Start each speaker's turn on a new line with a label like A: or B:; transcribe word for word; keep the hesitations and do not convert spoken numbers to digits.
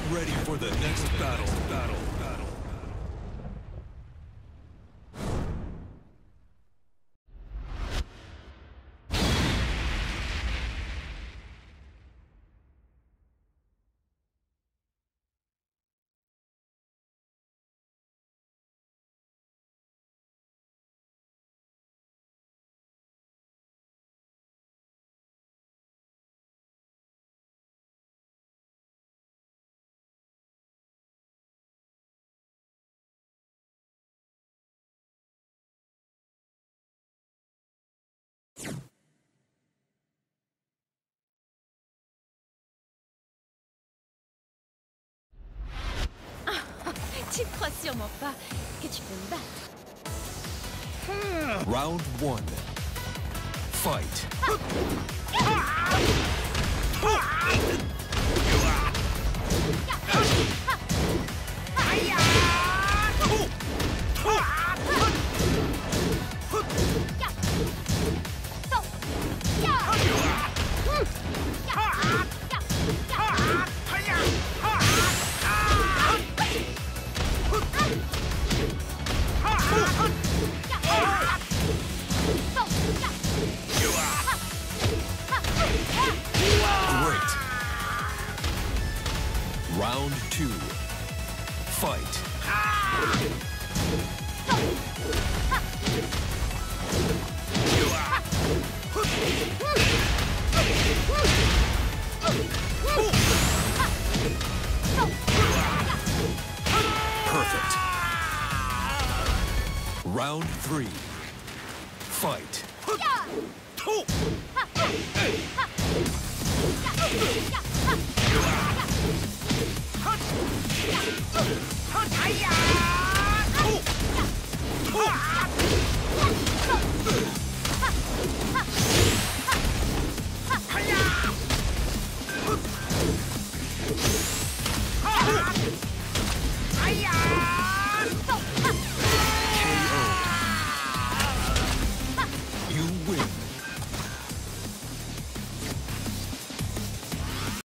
A: ready for the next battle. Battle. Battle.
B: Tu crois sûrement pas que tu peux me battre.
A: Round one. Fight. Great. Round two. Fight. Perfect. Round three. Fight.